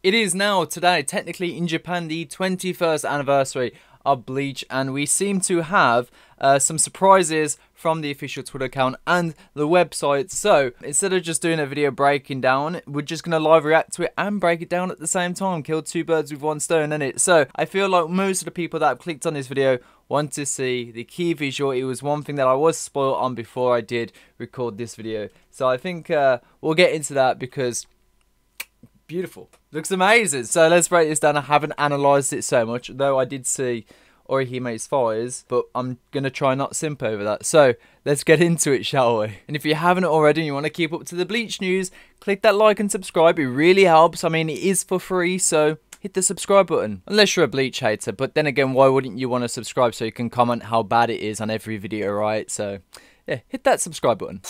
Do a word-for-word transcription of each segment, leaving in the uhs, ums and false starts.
It is now, today, technically in Japan, the twenty-first anniversary of Bleach, and we seem to have uh, some surprises from the official Twitter account and the website. So instead of just doing a video breaking down, we're just going to live react to it and break it down at the same time. Kill two birds with one stone, innit? So I feel like most of the people that have clicked on this video want to see the key visual. It was one thing that I was spoiled on before I did record this video. So I think uh, we'll get into that because beautiful. Looks amazing. So let's break this down. I haven't analysed it so much, though I did see Orihime's fires, but I'm going to try not simp over that. So let's get into it, shall we? And if you haven't already and you want to keep up to the Bleach news, click that like and subscribe. It really helps. I mean, it is for free, so hit the subscribe button. Unless you're a Bleach hater, but then again, why wouldn't you want to subscribe so you can comment how bad it is on every video, right? So yeah, hit that subscribe button.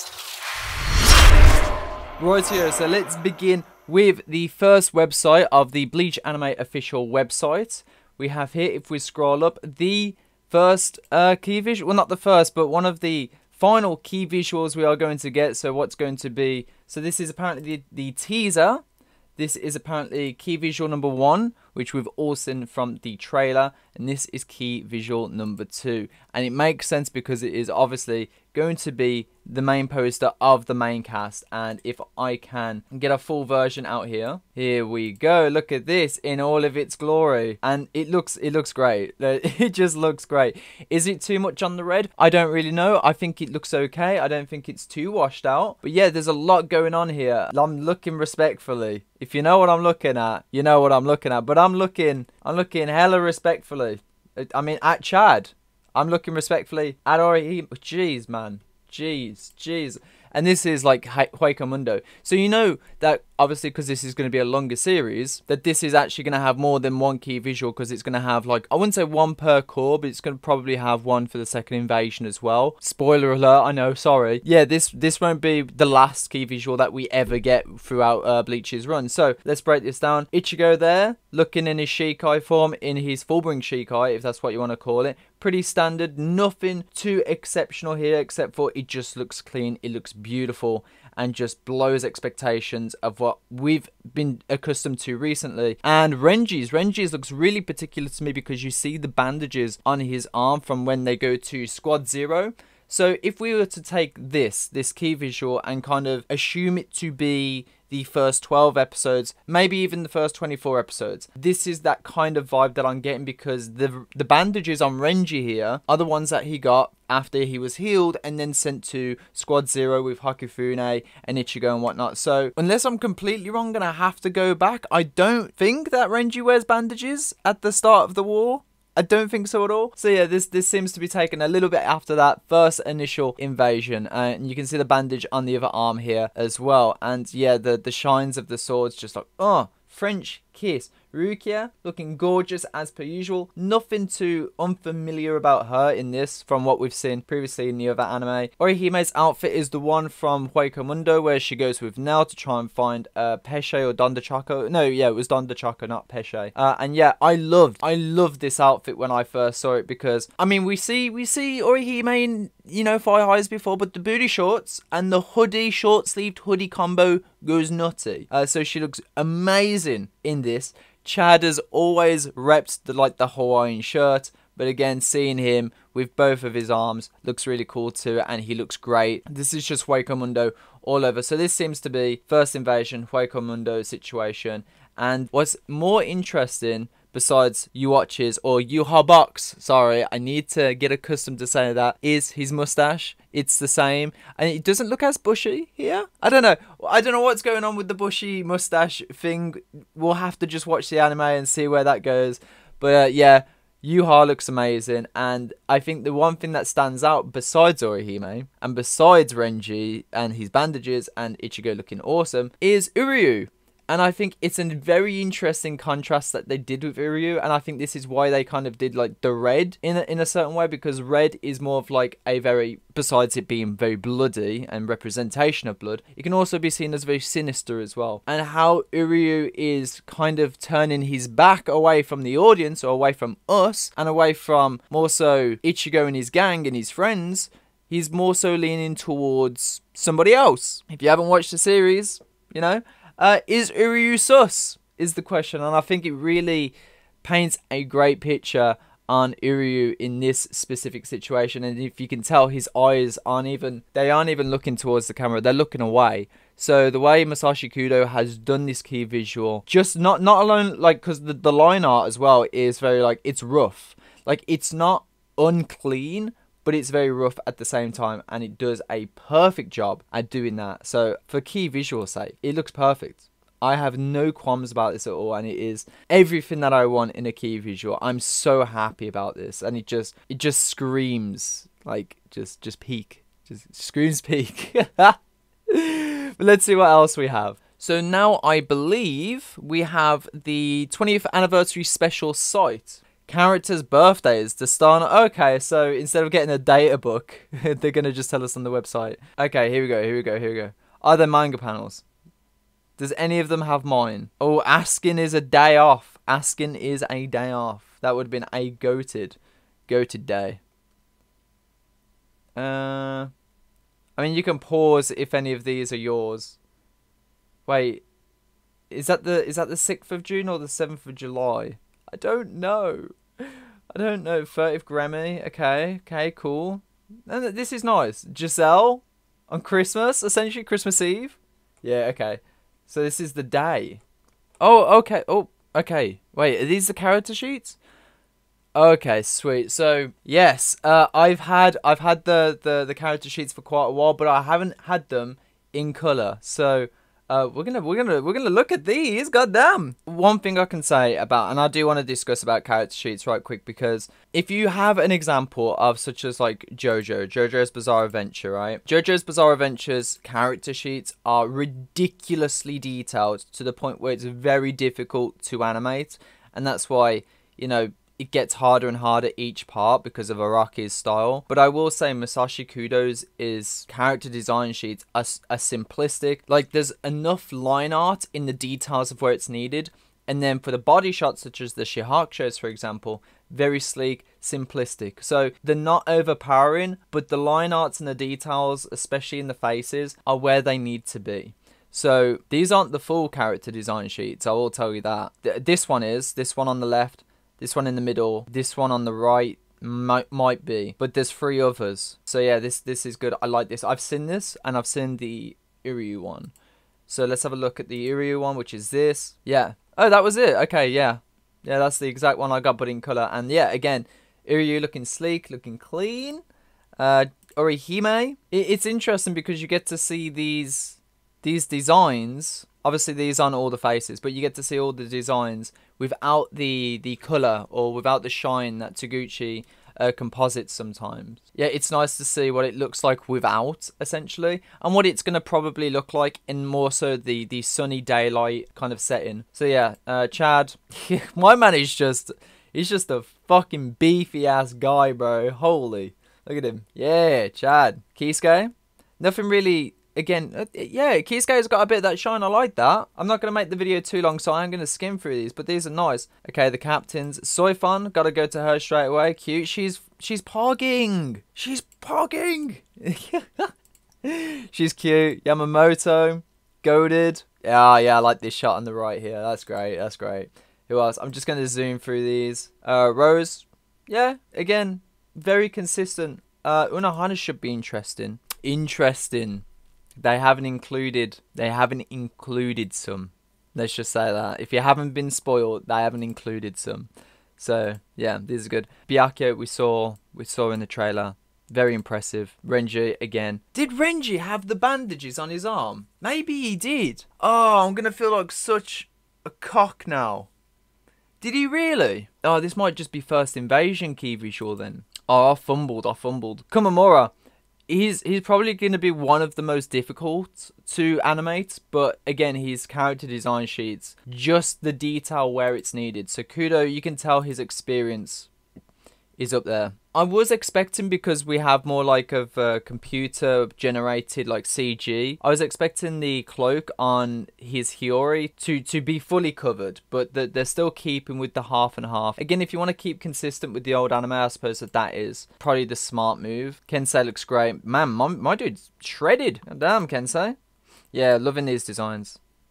Right here, so let's begin with the first website of the Bleach Anime official website. We have here, if we scroll up, the first uh, key visual, well not the first, but one of the final key visuals we are going to get. So what's going to be, so this is apparently the, the teaser. This is apparently key visual number one, which we've all seen from the trailer, and this is key visual number two. And it makes sense because it is obviously going to be the main poster of the main cast. And if I can get a full version out here, here we go. Look at this in all of its glory, and it looks it looks great. It just looks great. Is it too much on the red? I don't really know. I think it looks okay. I don't think it's too washed out, but yeah, there's a lot going on here. I'm looking respectfully. If you know what I'm looking at, you know what I'm looking at. But I'm looking, I'm looking hella respectfully. I mean, at Chad. I'm looking respectfully at Orihime. Jeez, man. Jeez, jeez. And this is like Hueco Mundo. So you know that obviously because this is going to be a longer series, that this is actually going to have more than one key visual, because it's going to have like, I wouldn't say one per core, but it's going to probably have one for the second invasion as well. Spoiler alert, I know, sorry. Yeah, this this won't be the last key visual that we ever get throughout uh, Bleach's run. So let's break this down. Ichigo there, looking in his Shikai form, in his Fullbring Shikai, if that's what you want to call it. Pretty standard, nothing too exceptional here, except for it just looks clean, it looks beautiful, and just blows expectations of what we've been accustomed to recently. And Renji's, Renji's looks really particular to me because you see the bandages on his arm from when they go to Squad Zero. So if we were to take this, this key visual, and kind of assume it to be the first twelve episodes, maybe even the first twenty-four episodes, this is that kind of vibe that I'm getting, because the the bandages on Renji here are the ones that he got after he was healed and then sent to Squad Zero with Hakifune and Ichigo and whatnot. So unless I'm completely wrong, I'm gonna have to go back. I don't think that Renji wears bandages at the start of the war. I don't think so at all. So yeah, this this seems to be taken a little bit after that first initial invasion, uh, and you can see the bandage on the other arm here as well. And yeah, the the shines of the swords, just like, oh, French kiss. Rukia looking gorgeous as per usual. Nothing too unfamiliar about her in this from what we've seen previously in the other anime. Orihime's outfit is the one from Hueco Mundo, where she goes with Nell to try and find uh, Pesce or Dondachaco. No, yeah, it was Dondachaco, not Pesce. Uh, and yeah, I loved, I loved this outfit when I first saw it, because I mean, we see, we see Orihime in, you know, Fire Highs before, but the booty shorts and the hoodie, short-sleeved hoodie combo goes nutty. Uh, so she looks amazing in this. Chad has always repped the, like the Hawaiian shirt, but again, seeing him with both of his arms looks really cool too, and he looks great. This is just Hueco Mundo all over. So this seems to be first invasion, Hueco Mundo situation. And what's more interesting, besides Yuwatches, or Yuhabox, sorry, I need to get accustomed to saying that, is his mustache. It's the same, and it doesn't look as bushy here. I don't know. I don't know what's going on with the bushy mustache thing. We'll have to just watch the anime and see where that goes. But uh, yeah, Yuha looks amazing, and I think the one thing that stands out besides Orihime, and besides Renji and his bandages and Ichigo looking awesome, is Uryu. And I think it's a very interesting contrast that they did with Uryu, and I think this is why they kind of did like the red in a, in a certain way, because red is more of like a very, besides it being very bloody and representation of blood, it can also be seen as very sinister as well. And how Uryu is kind of turning his back away from the audience, or away from us, and away from more so Ichigo and his gang and his friends, he's more so leaning towards somebody else. If you haven't watched the series, you know, Uh, is Uryu sus? is the question, and I think it really paints a great picture on Iryu in this specific situation. And if you can tell, his eyes aren't even, they aren't even looking towards the camera, they're looking away. So the way Masashi Kudo has done this key visual, just not not alone, like, because the, the line art as well is very, like, it's rough. Like, it's not unclean, but it's very rough at the same time, and it does a perfect job at doing that. So for key visual sake, it looks perfect. I have no qualms about this at all, and it is everything that I want in a key visual. I'm so happy about this, and it just it just screams, like, just just peak, just screams peak. But let's see what else we have. So now I believe we have the twentieth anniversary special site. Characters' birthdays, the star. Okay, so instead of getting a data book, they're gonna just tell us on the website. Okay, here we go, here we go, here we go. Are there manga panels? Does any of them have mine? Oh, Askin is a day off. Askin is a day off. That would have been a goated, goated day. Uh, I mean, you can pause if any of these are yours. Wait, is that the is that the sixth of June or the seventh of July? I don't know. I don't know. thirtieth Grammy. Okay, okay, cool. And this is nice. Giselle on Christmas, essentially Christmas Eve. Yeah, okay. So this is the day. Oh, okay. Oh, okay. Wait, are these the character sheets? Okay, sweet. So yes, uh, I've had I've had the, the the character sheets for quite a while, but I haven't had them in color. So uh, we're gonna we're gonna we're gonna look at these. Goddamn. One thing I can say about, and I do want to discuss about character sheets right quick, because if you have an example of such as like JoJo, JoJo's Bizarre Adventure, right? JoJo's Bizarre Adventure's character sheets are ridiculously detailed to the point where it's very difficult to animate, and that's why, you know, it gets harder and harder each part because of Araki's style. But I will say Masashi Kudo's is character design sheets are, are simplistic. Like, there's enough line art in the details of where it's needed. And then for the body shots, such as the Shihakushos, for example, very sleek, simplistic. So they're not overpowering, but the line arts and the details, especially in the faces, are where they need to be. So these aren't the full character design sheets, I will tell you that. Th this one is, this one on the left, this one in the middle, this one on the right might might be, but there's three others. So yeah, this this is good. I like this. I've seen this, and I've seen the Iryu one. So let's have a look at the Iryu one, which is this. Yeah. Oh, that was it. Okay, yeah. Yeah, that's the exact one I got, but in color. And yeah, again, Iryu looking sleek, looking clean. Uh, Orihime. It, it's interesting because you get to see these these designs. Obviously, these aren't all the faces, but you get to see all the designs without the the color or without the shine that Taguchi uh, composites sometimes. Yeah, it's nice to see what it looks like without, essentially, and what it's going to probably look like in more so the, the sunny daylight kind of setting. So yeah, uh, Chad, my man is just, he's just a fucking beefy-ass guy, bro. Holy, look at him. Yeah, Chad. Kisuke, nothing really... Again, uh, yeah, Kisuke's got a bit of that shine. I like that. I'm not going to make the video too long, so I'm going to skim through these, but these are nice. Okay, the captains. Soifun, got to go to her straight away. Cute. She's she's pogging. She's pogging. She's cute. Yamamoto, goated. Yeah, yeah, I like this shot on the right here. That's great. That's great. Who else? I'm just going to zoom through these. Uh, Rose. Yeah, again, very consistent. Uh, Unohana should be interesting. Interesting. They haven't included, they haven't included some. Let's just say that. If you haven't been spoiled, they haven't included some. So, yeah, this is good. Byakuya, we saw, we saw in the trailer. Very impressive. Renji, again. Did Renji have the bandages on his arm? Maybe he did. Oh, I'm going to feel like such a cock now. Did he really? Oh, this might just be first invasion key visual then. Oh, I fumbled, I fumbled. Kumamura. He's he's probably going to be one of the most difficult to animate, but again, his character design sheets, just the detail where it's needed. So Kudo, you can tell his experience is up there. I was expecting, because we have more like of uh, computer generated like C G, I was expecting the cloak on his Hiyori to, to be fully covered, but the, they're still keeping with the half and half. Again, if you want to keep consistent with the old anime, I suppose that that is probably the smart move. Kensei looks great. Man, my, my dude's shredded. Damn, Kensei. Yeah, loving these designs.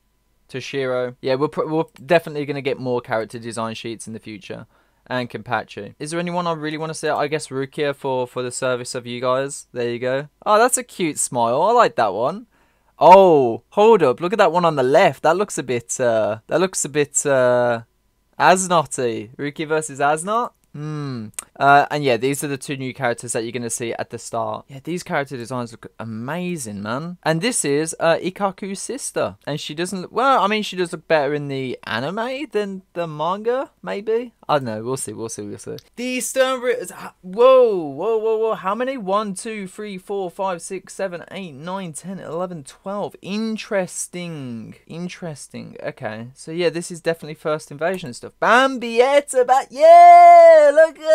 Toshiro. Yeah, we're, we're definitely going to get more character design sheets in the future. And Kenpachi. Is there anyone I really want to see? I guess Rukia for, for the service of you guys. There you go. Oh, that's a cute smile. I like that one. Oh, hold up. Look at that one on the left. That looks a bit, uh, that looks a bit, uh, Asnot-y. Rukia versus Asnot? Hmm. Uh, and yeah, these are the two new characters that you're going to see at the start. Yeah, these character designs look amazing, man. And this is uh, Ikkaku's sister. And she doesn't look... Well, I mean, she does look better in the anime than the manga, maybe? I don't know. We'll see. We'll see. We'll see. These Stone Ritters... Whoa. Whoa, whoa, whoa. How many? one, two, three, four, five, six, seven, eight, nine, ten, eleven, twelve. Interesting. Interesting. Okay. So, yeah, this is definitely First Invasion stuff. Bambietta back. Yeah! Look at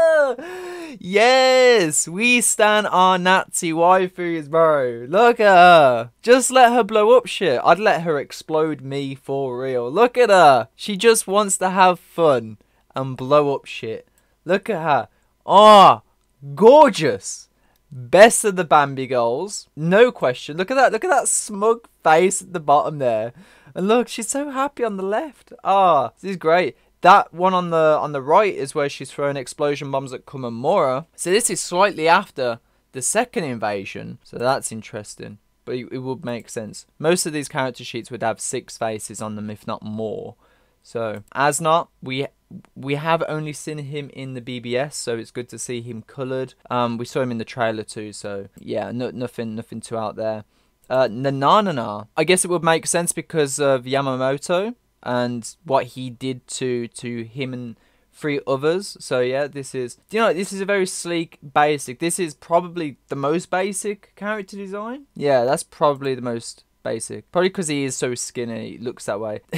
her! Yes! We stand our Nazi waifus, bro. Look at her. Just let her blow up shit. I'd let her explode me for real. Look at her. She just wants to have fun and blow up shit. Look at her. Ah, oh, gorgeous. Best of the Bambi girls. No question. Look at that. Look at that smug face at the bottom there. And look, she's so happy on the left. Ah, oh, this is great. That one on the on the right is where she's throwing explosion bombs at Kumamura. So this is slightly after the second invasion. So that's interesting. But it, it would make sense. Most of these character sheets would have six faces on them, if not more. So Asnot, we we have only seen him in the B B S, so it's good to see him coloured. Um, we saw him in the trailer too, so yeah, no, nothing nothing too out there. Uh, Nananana, I guess it would make sense because of Yamamoto and what he did to to him and three others. So yeah, this is, you know, this is a very sleek, basic. This is probably the most basic character design. Yeah, that's probably the most basic. Probably because he is so skinny, he looks that way.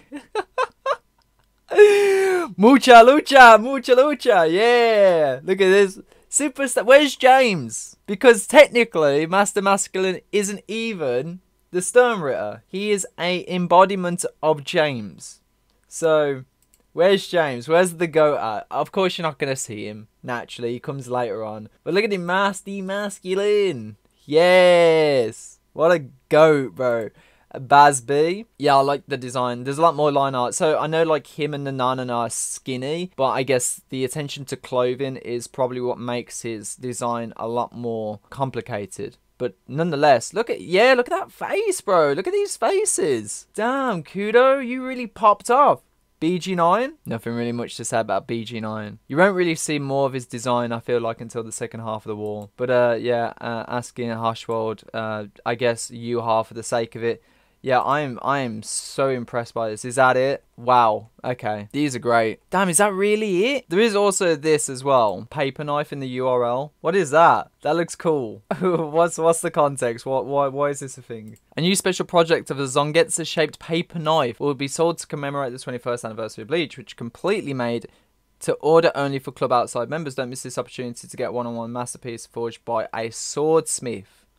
Mucha lucha, mucha lucha, yeah. Look at this. Superstar. Where's James? Because technically, Master Masculine isn't even the Stone Ritter. He is a embodiment of James. So, where's James? Where's the goat at? Of course, you're not going to see him. Naturally, he comes later on. But look at him, Master Masculine. Yes. What a goat, bro. Bazby. Yeah, I like the design. There's a lot more line art. So, I know, like, him and the Nanan are skinny. But I guess the attention to clothing is probably what makes his design a lot more complicated. But nonetheless, look at, yeah, look at that face, bro. Look at these faces. Damn, Kudo, you really popped off. B G nine? Nothing really much to say about B G nine. You won't really see more of his design, I feel like, until the second half of the war. But, uh, yeah, uh, asking Harshwald, uh, I guess you half for the sake of it. Yeah, I'm I am so impressed by this. Is that it? Wow. Okay. These are great. Damn, is that really it? There is also this as well. Paper knife in the U R L. What is that? That looks cool. what's what's the context? What why why is this a thing? A new special project of a Zangetsu-shaped paper knife will be sold to commemorate the twenty-first anniversary of Bleach, which completely made to order only for Club Outside members. Don't miss this opportunity to get one-on-one masterpiece forged by a swordsmith.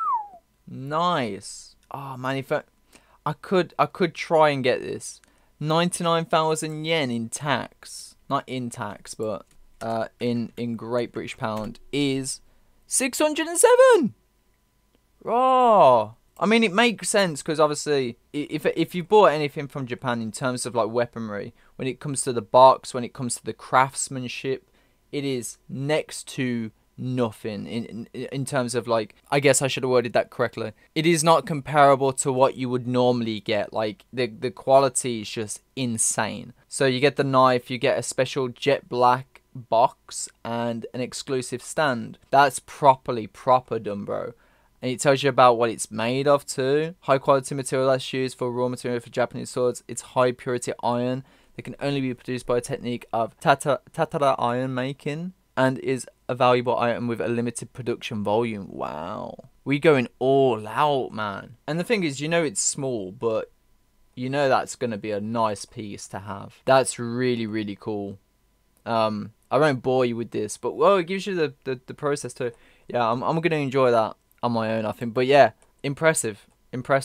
Nice. Oh man, if I, I could I could try and get this. ninety-nine thousand yen in tax. Not in tax, but uh, in, in Great British Pound is six hundred and seven. Oh, I mean, it makes sense because obviously if, if you bought anything from Japan in terms of like weaponry, when it comes to the box, when it comes to the craftsmanship, it is next to nothing in, in in terms of like, I guess I should have worded that correctly. It is not comparable to what you would normally get. Like the the quality is just insane. So you get the knife, you get a special jet black box and an exclusive stand. That's properly proper done, bro. And it tells you about what it's made of too. High quality material that's used for raw material for Japanese swords. It's high purity iron. They can only be produced by a technique of tata, tatara iron making, and is a valuable item with a limited production volume. Wow. We going all out, man. And the thing is, you know it's small, but you know that's going to be a nice piece to have. That's really, really cool. Um, I won't bore you with this, but well, it gives you the, the, the process too. Yeah, I'm, I'm going to enjoy that on my own, I think. But yeah, impressive. Impressive.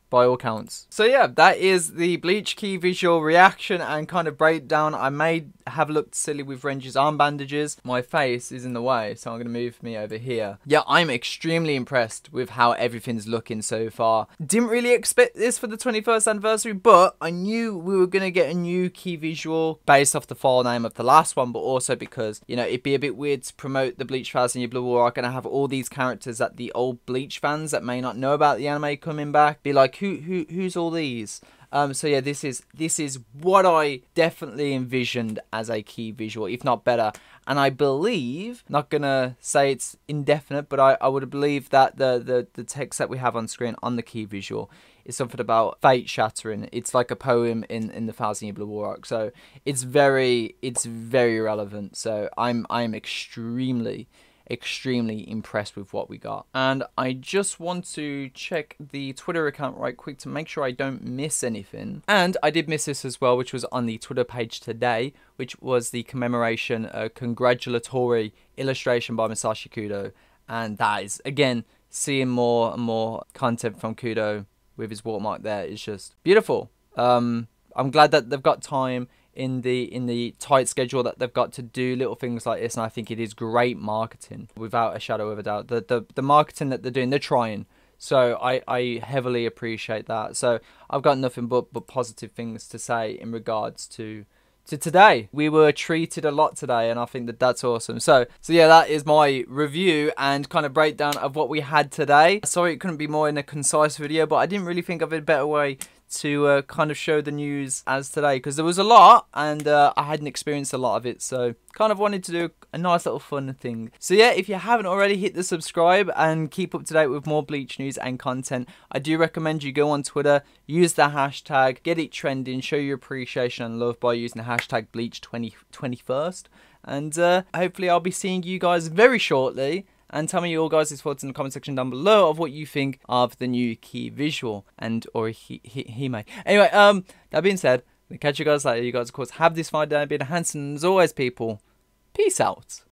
by all counts. So yeah, that is the Bleach key visual reaction and kind of breakdown. I may have looked silly with Renji's arm bandages. My face is in the way, so I'm going to move me over here. Yeah, I'm extremely impressed with how everything's looking so far. Didn't really expect this for the twenty-first anniversary, but I knew we were going to get a new key visual based off the file name of the last one, but also because, you know, it'd be a bit weird to promote the Bleach Thousand Year Blood War arc and have all these characters that the old Bleach fans that may not know about the anime coming back be like, who who who's all these? Um, so yeah, this is this is what I definitely envisioned as a key visual, if not better. And I believe, not gonna say it's indefinite, but I, I would believe that the, the, the text that we have on screen on the key visual is something about fate shattering. It's like a poem in, in the Thousand Year Blood War arc. So it's very it's very relevant. So I'm I'm extremely extremely impressed with what we got. And I just want to check the Twitter account right quick to make sure I don't miss anything. And I did miss this as well, which was on the Twitter page today, which was the commemoration uh, congratulatory illustration by Masashi Kudo. And that is, again, seeing more and more content from Kudo with his watermark there is just beautiful. um I'm glad that they've got time in the in the tight schedule that they've got to do little things like this, and I think it is great marketing without a shadow of a doubt. The the, the marketing that they're doing, they're trying, so I, I heavily appreciate that. So I've got nothing but, but positive things to say in regards to to today. We were treated a lot today, and I think that that's awesome. So so yeah, that is my review and kind of breakdown of what we had today. Sorry it couldn't be more in a concise video, but I didn't really think of a better way to uh, kind of show the news as today, because there was a lot and uh, I hadn't experienced a lot of it, so kind of wanted to do a nice little fun thing. So yeah, if you haven't already, hit the subscribe and keep up to date with more Bleach news and content. I do recommend you go on Twitter, use the hashtag, get it trending, show your appreciation and love by using the hashtag Bleach twenty twenty-first, and uh, hopefully I'll be seeing you guys very shortly. And tell me your guys' thoughts in the comment section down below of what you think of the new key visual and or he he, he may. Anyway, um, that being said, I'll catch you guys later. You guys, of course, have this fine day, be handsome as always, people. Peace out.